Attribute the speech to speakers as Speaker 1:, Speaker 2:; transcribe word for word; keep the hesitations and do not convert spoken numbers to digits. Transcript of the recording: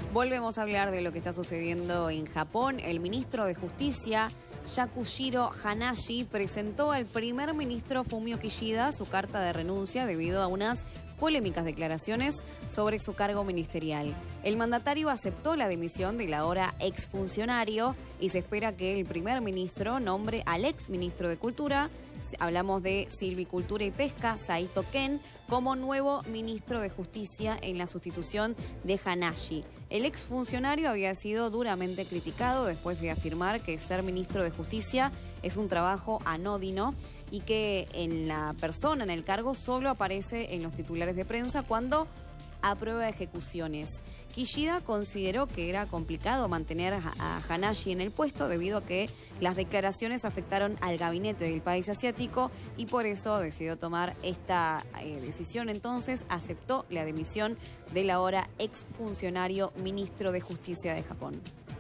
Speaker 1: Volvemos a hablar de lo que está sucediendo en Japón. El ministro de Justicia, Yakushiro Hanashi, presentó al primer ministro Fumio Kishida su carta de renuncia debido a unas polémicas declaraciones sobre su cargo ministerial. El mandatario aceptó la dimisión del ahora exfuncionario y se espera que el primer ministro nombre al exministro de Cultura, hablamos de Silvicultura y Pesca, Saito Ken, como nuevo ministro de Justicia en la sustitución de Hanashi. El exfuncionario había sido duramente criticado después de afirmar que ser ministro de Justicia es un trabajo anódino y que en la persona, en el cargo, solo aparece en los titulares de prensa cuando aprueba ejecuciones. Kishida consideró que era complicado mantener a Hanashi en el puesto debido a que las declaraciones afectaron al gabinete del país asiático y por eso decidió tomar esta eh, decisión. Entonces aceptó la dimisión del ahora exfuncionario ministro de Justicia de Japón.